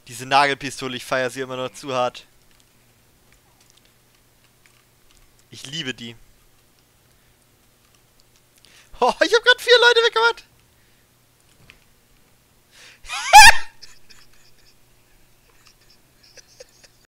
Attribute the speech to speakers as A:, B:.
A: Diese Nagelpistole, ich feiere sie immer noch zu hart. Ich liebe die. Oh, ich habe gerade 4 Leute weggemacht.